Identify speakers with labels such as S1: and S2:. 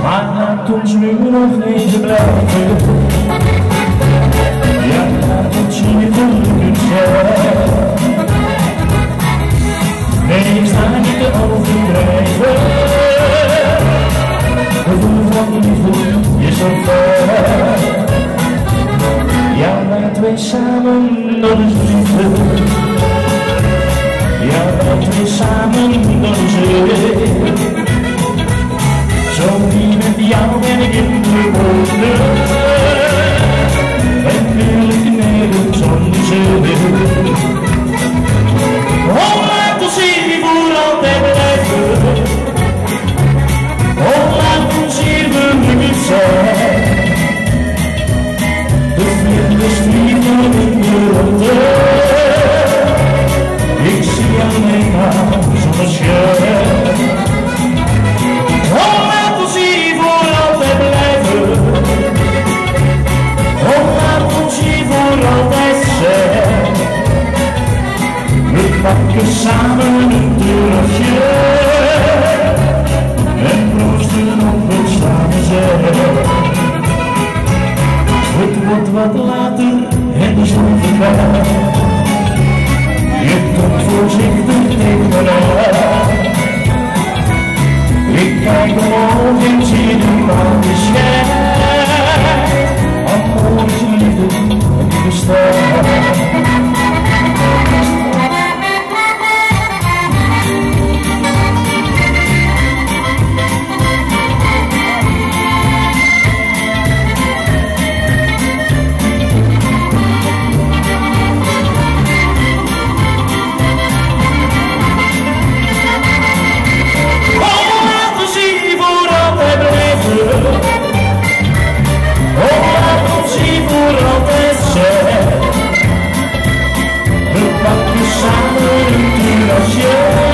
S1: maar laat ons nu nog even blijven. Ja, laat ons hier gelukkig zijn. Nee, ik sta niet te overdrijven. Gevoel van liefde is zo ver. Ja, laten wij samen nog eens liefde. Ja, laten we samen nog eens leven. Zo die met jou ben ik in de woorden. En wil ik nergens zonder zee. Oh, laat ons hier voor altijd blijven. Oh, laat ons hier gelukkig zijn. De vlinders vliegen in de ronde. Ik zie alleen maar zonneschijn. Oh, laat ons hier voor altijd blijven. Oh, laat ons hier voor altijd zijn. We pakken samen een terrasje en proosten op het samen zijn. Het wordt wat later en de zon vergaat. Je komt voorzichtig tegen me aan. Ik kijk omhoog en zie de maan schijnen. Al is liefde en bestaan. Samen een terrasje.